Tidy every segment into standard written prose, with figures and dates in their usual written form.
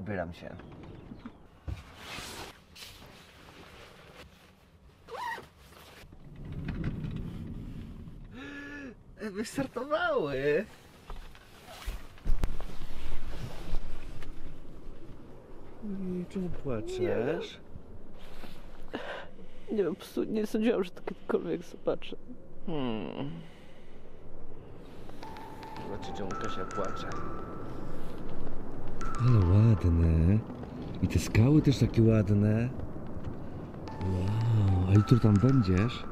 ubieram się. Wystartowały! I czemu płaczesz? Nie wiem, po prostu nie sądziłam, że to kiedykolwiek zobaczę. Zobaczcie, czemu Kasia płacze. Ale ładne. I te skały też takie ładne. Wow, a jutro tam będziesz?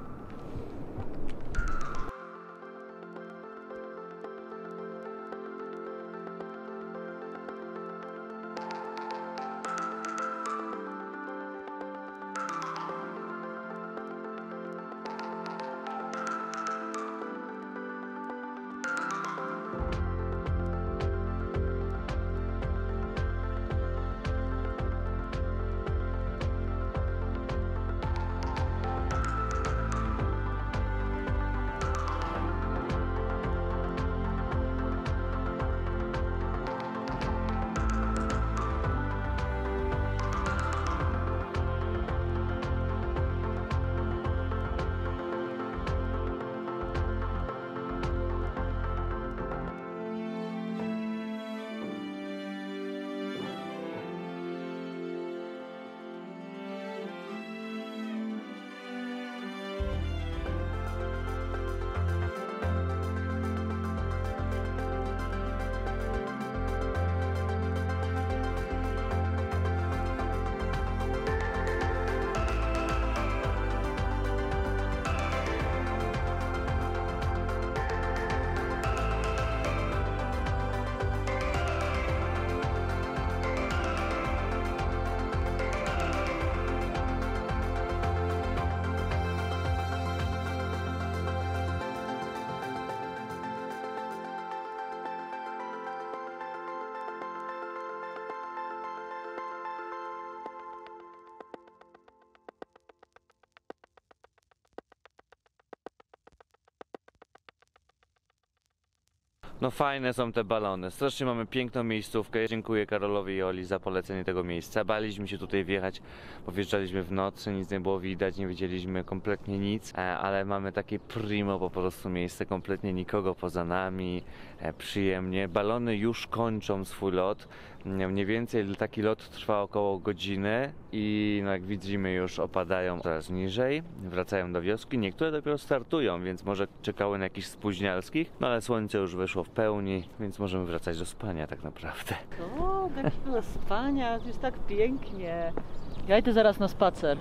No fajne są te balony, strasznie mamy piękną miejscówkę. Dziękuję Karolowi i Oli za polecenie tego miejsca. Baliśmy się tutaj wjechać, bo wjeżdżaliśmy w nocy, nic nie było widać, nie widzieliśmy kompletnie nic, ale mamy takie primo po prostu miejsce, kompletnie nikogo poza nami, przyjemnie. Balony już kończą swój lot, mniej więcej taki lot trwa około godziny i no jak widzimy już opadają coraz niżej, wracają do wioski, niektóre dopiero startują, więc może czekały na jakichś spóźnialskich, no ale słońce już wyszło w pełni, więc możemy wracać do spania tak naprawdę. O, tak do spania, to jest tak pięknie. Ja idę zaraz na spacer.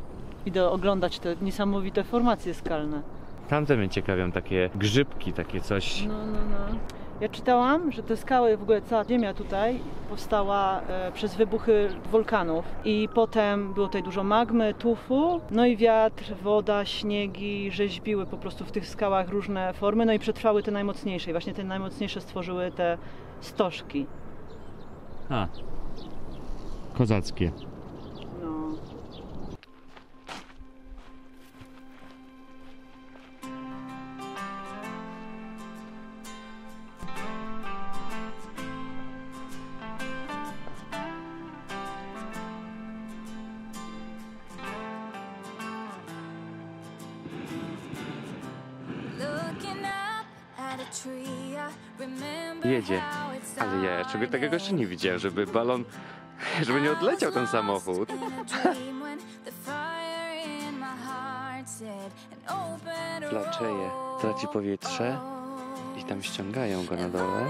Idę oglądać te niesamowite formacje skalne. Tamte mnie ciekawią, takie grzybki, takie coś. No. Ja czytałam, że te skały, w ogóle cała ziemia tutaj powstała przez wybuchy wulkanów i potem było tutaj dużo magmy, tufu, no i wiatr, woda, śniegi rzeźbiły po prostu w tych skałach różne formy, no i przetrwały te najmocniejsze i właśnie te najmocniejsze stworzyły te stożki. A, kozackie. No. Jedzie, ale ja czegoś takiego jeszcze nie widziałem, żeby balon, żeby nie odleciał ten samochód. Placzeje, traci powietrze i tam ściągają go na dole.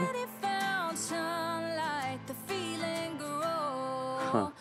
Ha.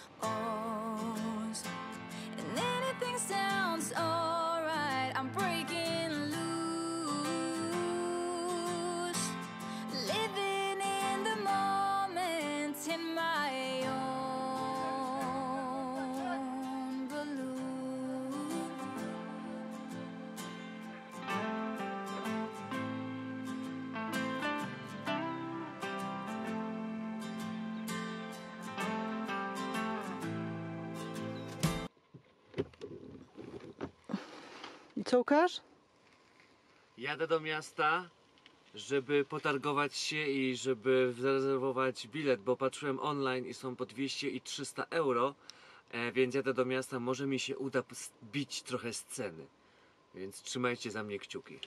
I co, Łukasz? Jadę do miasta żeby potargować się i żeby zarezerwować bilet, bo patrzyłem online i są po 200 i 300 euro, więc jadę do miasta, może mi się uda zbić trochę z ceny. Więc trzymajcie za mnie kciuki.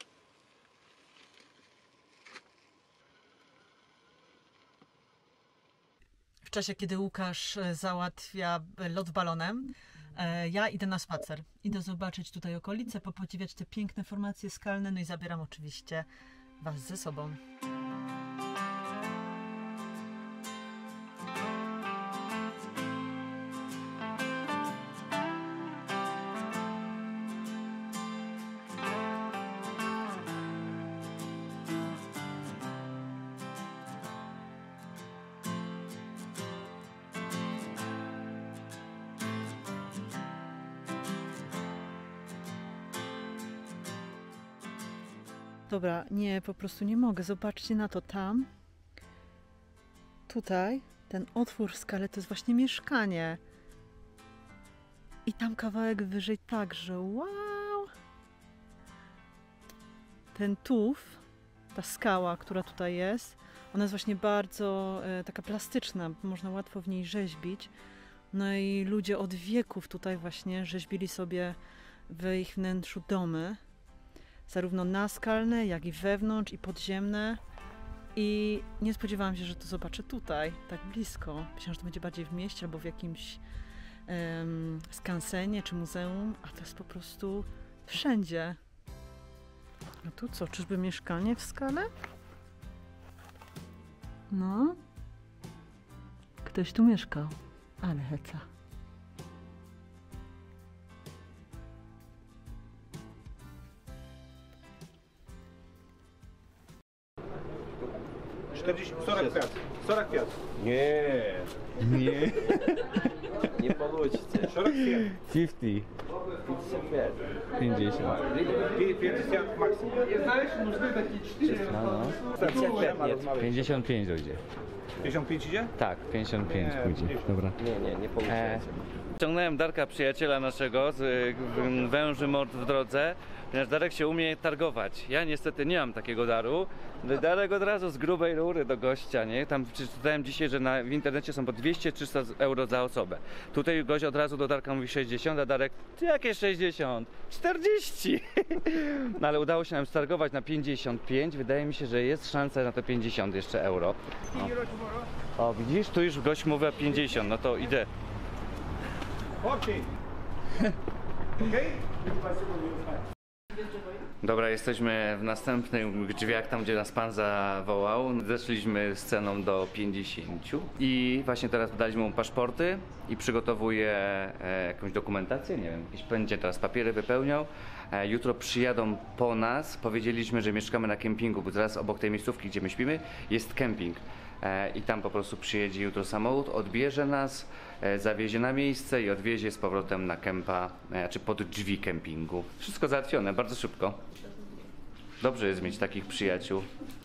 W czasie, kiedy Łukasz załatwia lot balonem, ja idę na spacer. Idę zobaczyć tutaj okolice, popodziwiać te piękne formacje skalne, no i zabieram oczywiście Was ze sobą. Dobra, nie, po prostu nie mogę. Zobaczcie na to tam. Tutaj, ten otwór w skale to jest właśnie mieszkanie. I tam kawałek wyżej także. Wow! Ten tuf, ta skała, która tutaj jest, ona jest właśnie bardzo taka plastyczna. Można łatwo w niej rzeźbić. No i ludzie od wieków tutaj właśnie rzeźbili sobie w ich wnętrzu domy. Zarówno naskalne, jak i wewnątrz, i podziemne. I nie spodziewałam się, że to zobaczę tutaj, tak blisko. Myślałam, że to będzie bardziej w mieście albo w jakimś skansenie czy muzeum, a to jest po prostu wszędzie. A tu co, czyżby mieszkanie w skale? No. Ktoś tu mieszkał, ale heca. $45. Nie. Nie. Nie получится. 45. 50. 50. 50 максимум. 55 dojdzie. 55 idzie? Tak, 55 Nie, pójdzie. 50. Dobra. Nie получается. Ciągnąłem Darka, przyjaciela naszego, z węży mord w drodze, ponieważ Darek się umie targować. Ja niestety nie mam takiego daru. Darek od razu z grubej rury do gościa, nie? Tam przeczytałem dzisiaj, że w internecie są po 200-300 euro za osobę. Tutaj gość od razu do Darka mówi 60, a Darek, jakie 60? 40! No ale udało się nam stargować na 55. Wydaje mi się, że jest szansa na to 50 jeszcze euro. O, widzisz? Tu już gość mówi 50, no to idę. 40. Okay? Dobra, jesteśmy w następnych drzwiach, tam gdzie nas pan zawołał. Zeszliśmy z ceną do 50 i właśnie teraz daliśmy mu paszporty i przygotowuje jakąś dokumentację, nie wiem, będzie teraz papiery wypełniał. Jutro przyjadą po nas, powiedzieliśmy, że mieszkamy na kempingu, bo zaraz obok tej miejscówki, gdzie my śpimy, jest kemping. I tam po prostu przyjedzie jutro samochód, odbierze nas, zawiezie na miejsce i odwiezie z powrotem na kempa, czy pod drzwi kempingu. Wszystko załatwione, bardzo szybko. Dobrze jest mieć takich przyjaciół.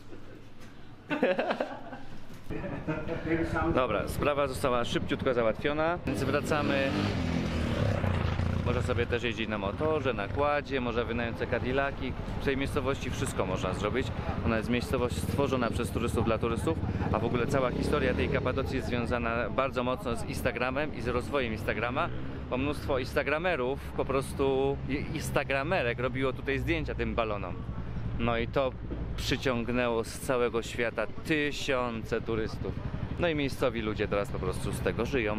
Dobra, sprawa została szybciutko załatwiona, więc wracamy. Można sobie też jeździć na motorze, na kładzie, można wynająć Cadillaki. W tej miejscowości wszystko można zrobić. Ona jest miejscowość stworzona przez turystów dla turystów, a w ogóle cała historia tej Kapadocji jest związana bardzo mocno z Instagramem i z rozwojem Instagrama, bo mnóstwo instagramerów, po prostu instagramerek robiło tutaj zdjęcia tym balonom. No i to przyciągnęło z całego świata tysiące turystów. No i miejscowi ludzie teraz po prostu z tego żyją.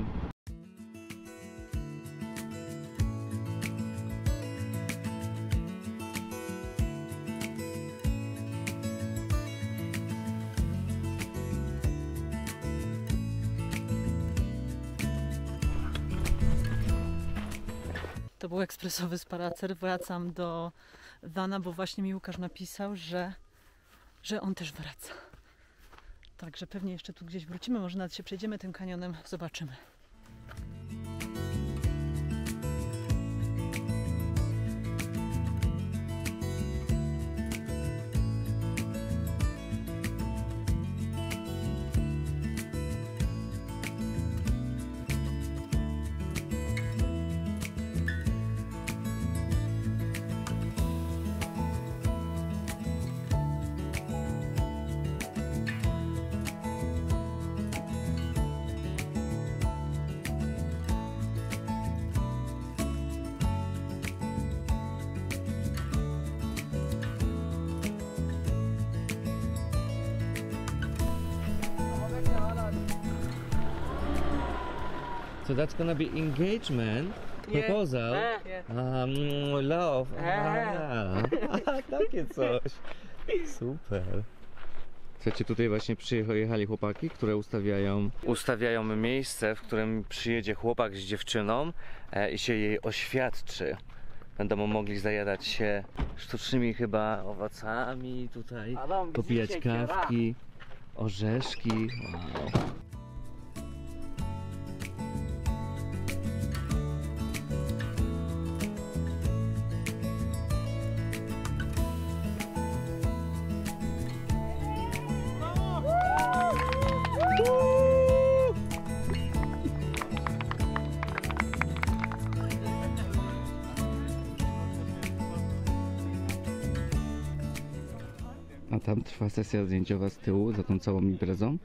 To był ekspresowy spacer. Wracam do Vana, bo właśnie mi Łukasz napisał, że on też wraca. Także pewnie jeszcze tu gdzieś wrócimy, może nawet się przejdziemy tym kanionem, zobaczymy. So that's gonna be engagement, proposal, love. Takie coś. Super. Słuchajcie, tutaj właśnie przyjechali chłopaki, które ustawiają miejsce, w którym przyjedzie chłopak z dziewczyną i się jej oświadczy. Będą mogli zajadać się sztucznymi chyba owocami tutaj, popijać kawki, orzeszki. Wow. A tam trwa sesja zdjęciowa z tyłu za tą całą imprezą.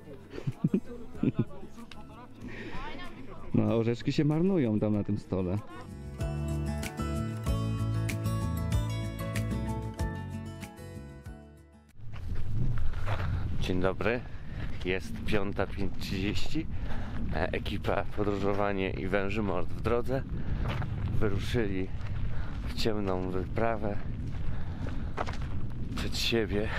No, orzeszki się marnują tam na tym stole. Dzień dobry, jest 5:30. Ekipa Podróżowanie i Węży Mord w drodze. Wyruszyli w ciemną wyprawę przed siebie.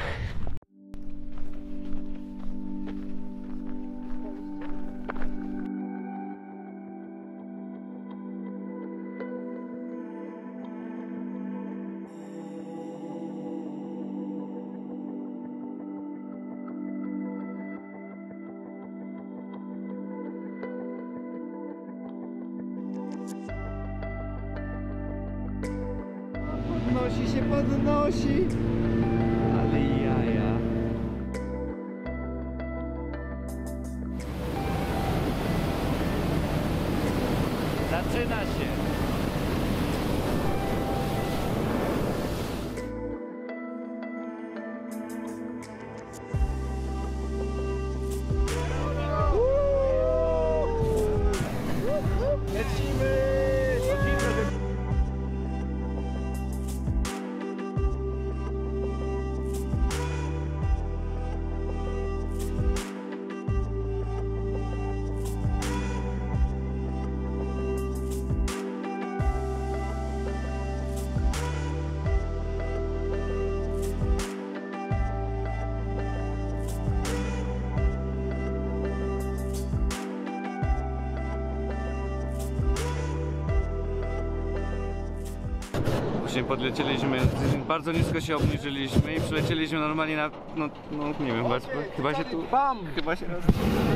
Podnosi. Ale jaja. Zaczyna się. Właśnie podlecieliśmy, bardzo nisko się obniżyliśmy i przylecieliśmy normalnie na, no nie wiem, chyba się tu, chyba się raz...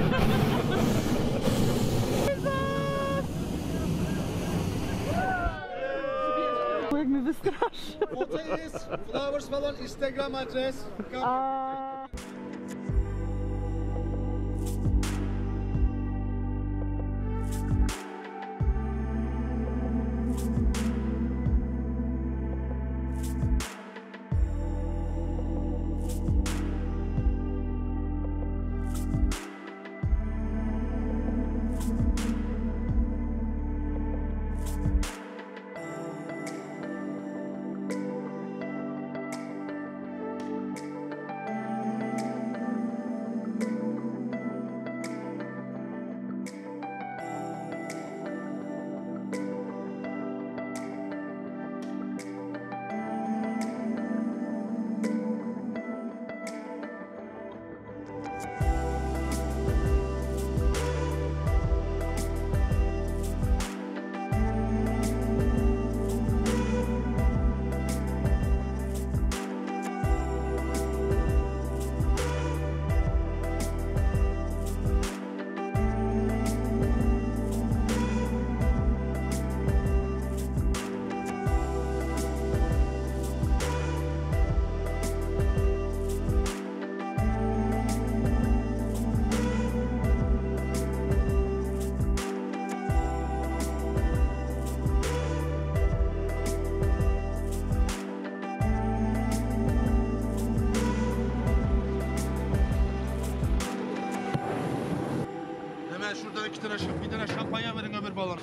Jak mnie wystraszy. Tutaj jest Flowers Salon, Instagram adres. Bir tane şampanya verin öbür balon.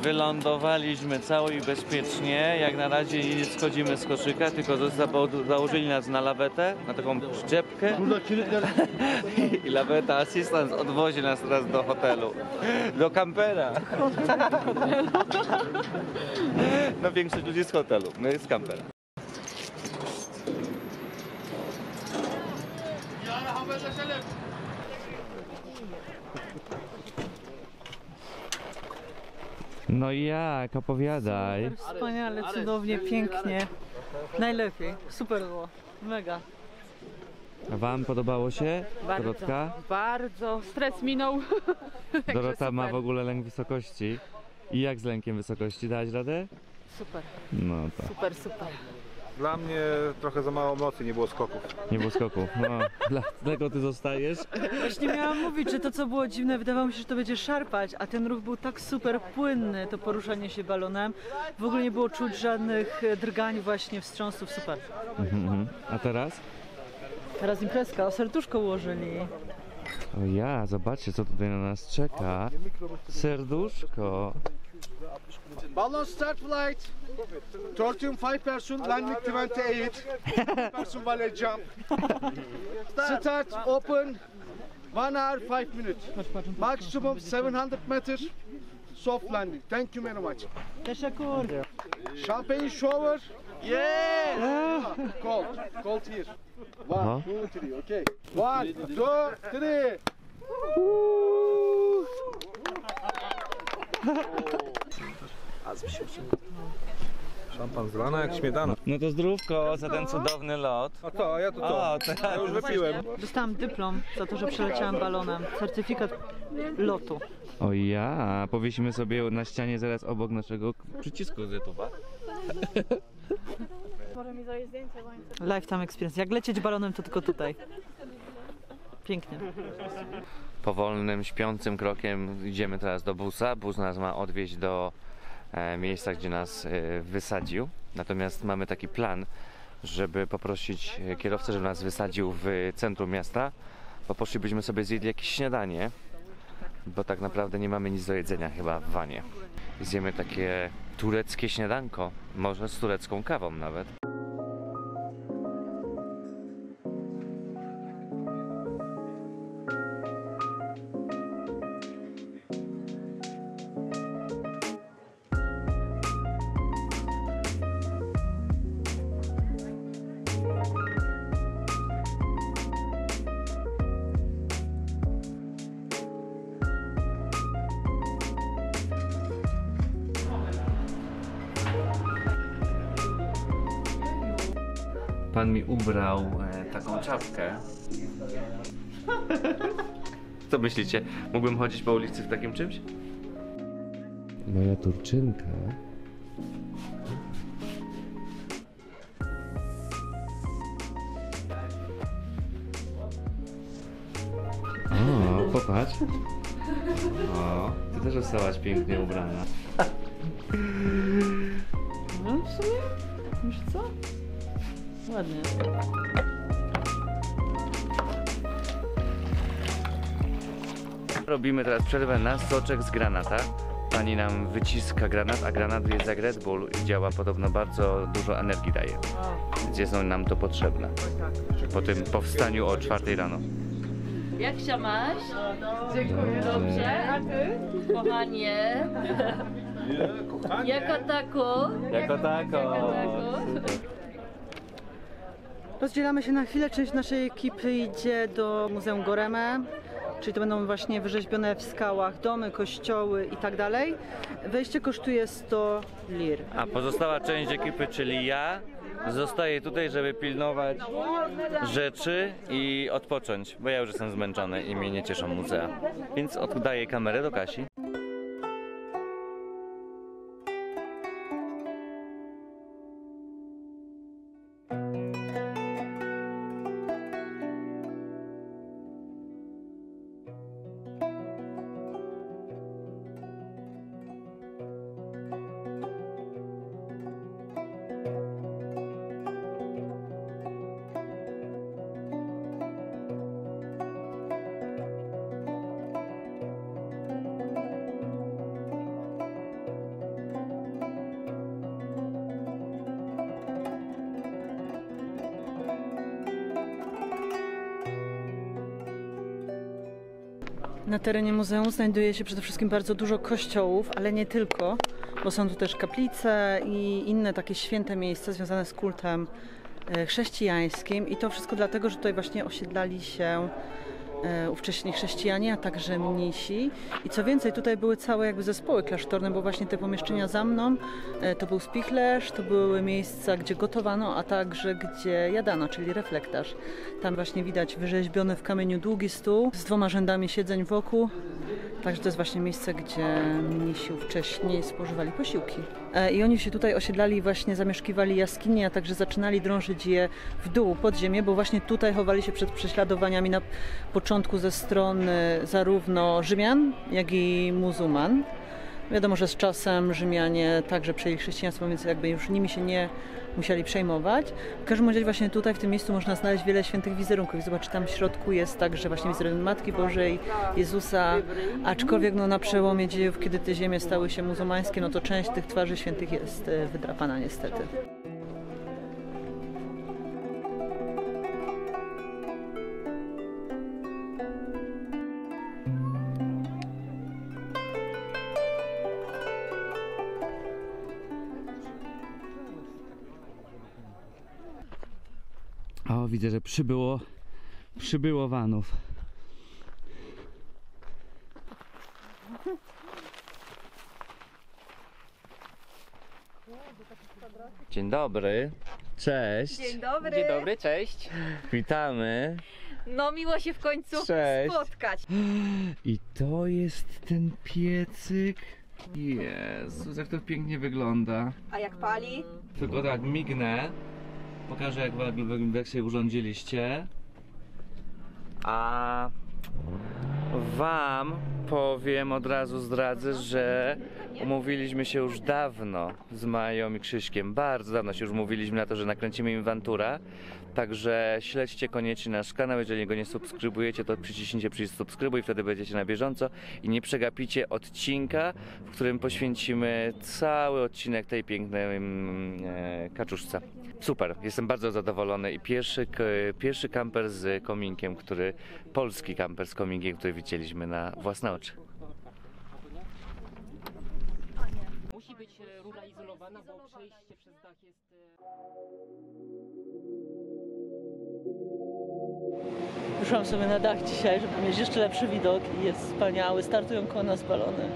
wylądowaliśmy cało i bezpiecznie. Jak na razie nie schodzimy z koszyka, tylko założyli nas na lawetę, na taką przyczepkę. I laweta asystent odwozi nas teraz do hotelu. Do kampera. No większość ludzi z hotelu, my z kampera. No jak? Opowiadaj. Wspaniale, cudownie, pięknie. Najlepiej. Super było. Mega. A wam podobało się? Dorotka? Bardzo. Stres minął. Dorota ma w ogóle lęk wysokości. I jak z lękiem wysokości? Dałaś radę? Super, No to. super, super. Dla mnie trochę za mało mocy, nie było skoków. Nie było skoków. No, dlatego ty zostajesz. Właśnie miałam mówić, że to co było dziwne, wydawało mi się, że to będzie szarpać, a ten ruch był tak super płynny, to poruszanie się balonem. W ogóle nie było czuć żadnych drgań, właśnie wstrząsów, super. A teraz? Teraz imprezka, o serduszko ułożyli. O ja, zobaczcie co tutaj na nas czeka. Serduszko. Balloon start flight. 13 5 person, landing 28. Person valley jump. Start open. 1 hour 5 minutes. Maximum 700 meters. Soft landing. Thank you very much. Teşekkür. Champagne shower. Yeah. Cold. Cold here. Aha. 1, 2, 3. Okay. 1, 2, 3. Szampan zlana jak śmietana. No to zdrówko za ten cudowny lot. A to, a ja to co? O, Ja już wypiłem. Dostałam dyplom za to, że przeleciałam balonem. Certyfikat lotu. O ja, powiesimy sobie na ścianie zaraz obok naszego przycisku z YouTube'a. Lifetime experience. Jak lecieć balonem, to tylko tutaj. Pięknie. Powolnym, śpiącym krokiem idziemy teraz do busa. Bus nas ma odwieźć do miejsca, gdzie nas wysadził. Natomiast mamy taki plan, żeby poprosić kierowcę, żeby nas wysadził w centrum miasta, bo poszlibyśmy sobie zjedli jakieś śniadanie, bo tak naprawdę nie mamy nic do jedzenia chyba w wanie. Zjemy takie tureckie śniadanko, może z turecką kawą nawet. Pan mi ubrał taką czapkę. Co myślicie? Mógłbym chodzić po ulicy w takim czymś? Moja Turczynka. O, popatrz. O, ty też zostałaś pięknie ubrana. No w sumie, już co? Ładnie. Robimy teraz przerwę na soczek z granata. Pani nam wyciska granat, a granat jest jak Red Bull i działa podobno bardzo dużo energii daje. Więc jest nam to potrzebne. Po tym powstaniu o 4 rano. Jak się masz? Dziękuję. Dobrze, a ty? Kochanie. Kochanie. Jako tako. Jako tako. Rozdzielamy się na chwilę. Część naszej ekipy idzie do Muzeum Goreme, czyli to będą właśnie wyrzeźbione w skałach domy, kościoły i tak dalej. Wejście kosztuje 100 lir. A pozostała część ekipy, czyli ja, zostaję tutaj, żeby pilnować rzeczy i odpocząć, bo ja już jestem zmęczony i mnie nie cieszą muzea. Więc oddaję kamerę do Kasi. Na terenie muzeum znajduje się przede wszystkim bardzo dużo kościołów, ale nie tylko, bo są tu też kaplice i inne takie święte miejsca związane z kultem chrześcijańskim i to wszystko dlatego, że tutaj właśnie osiedlali się ówcześni chrześcijanie, a także mnisi. I co więcej, tutaj były całe jakby zespoły klasztorne, bo właśnie te pomieszczenia za mną to był spichlerz, to były miejsca, gdzie gotowano, a także gdzie jadano, czyli reflektarz. Tam właśnie widać wyrzeźbiony w kamieniu długi stół z 2 rzędami siedzeń wokół. Także to jest właśnie miejsce, gdzie mnisi ówcześni spożywali posiłki. I oni się tutaj osiedlali, właśnie zamieszkiwali jaskinie, a także zaczynali drążyć je w dół, pod ziemię, bo właśnie tutaj chowali się przed prześladowaniami na początku ze strony zarówno Rzymian, jak i muzułman. Wiadomo, że z czasem Rzymianie także przejęli chrześcijaństwo, więc jakby już nimi się nie musieli przejmować. W każdym razie właśnie tutaj w tym miejscu można znaleźć wiele świętych wizerunków. Zobaczcie, tam w środku jest także właśnie wizerunek Matki Bożej, Jezusa, aczkolwiek no, na przełomie dziejów, kiedy te ziemie stały się muzułmańskie, no to część tych twarzy świętych jest wydrapana niestety. O, widzę, że przybyło vanów. Dzień dobry. Cześć. Dzień dobry. Dzień dobry, cześć. Witamy. No miło się w końcu Cześć. spotkać. I to jest ten piecyk. Jezus, jak to pięknie wygląda. A jak pali? Tylko tak mignę. Pokażę jak się urządziliście. A wam powiem, od razu zdradzę, że umówiliśmy się już dawno z Mają i Krzyśkiem. Bardzo dawno się już umówiliśmy na to, że nakręcimy Inventura. Także śledźcie koniecznie nasz kanał. Jeżeli go nie subskrybujecie, to przyciśnijcie przycisk subskrybuj, wtedy będziecie na bieżąco i nie przegapicie odcinka, w którym poświęcimy cały odcinek tej pięknej kaczuszce. Super, jestem bardzo zadowolony i pierwszy kamper z kominkiem, polski kamper z kominkiem, który widzieliśmy na własne oczy. Musi być rura izolowana, bo przejście przez dach jest... Wyszłam sobie na dach dzisiaj, żeby mieć jeszcze lepszy widok i jest wspaniały. Startują koło nas balony.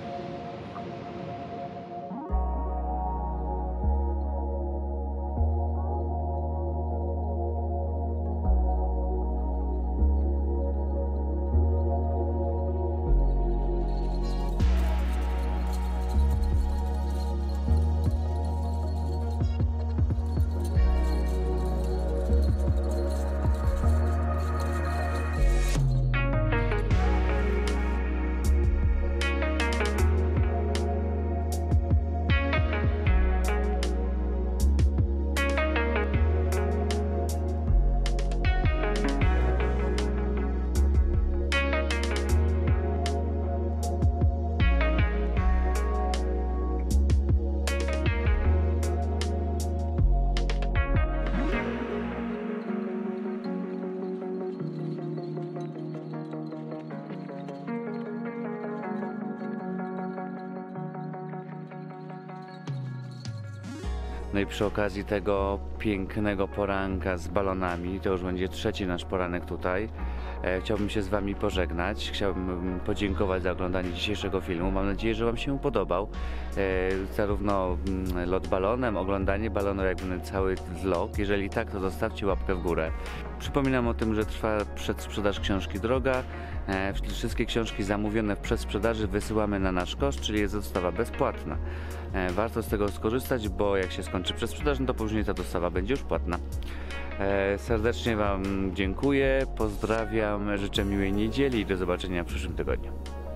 No i przy okazji tego pięknego poranka z balonami, to już będzie trzeci nasz poranek tutaj, chciałbym się z wami pożegnać. Chciałbym podziękować za oglądanie dzisiejszego filmu. Mam nadzieję, że wam się podobał. Zarówno lot balonem, oglądanie balonu, jak i cały vlog. Jeżeli tak, to zostawcie łapkę w górę. Przypominam o tym, że trwa przedsprzedaż książki Droga. Wszystkie książki zamówione w przedsprzedaży wysyłamy na nasz koszt, czyli jest dostawa bezpłatna. Warto z tego skorzystać, bo jak się skończy przedsprzedaż, no to później ta dostawa będzie już płatna. Serdecznie wam dziękuję, pozdrawiam, życzę miłej niedzieli i do zobaczenia w przyszłym tygodniu.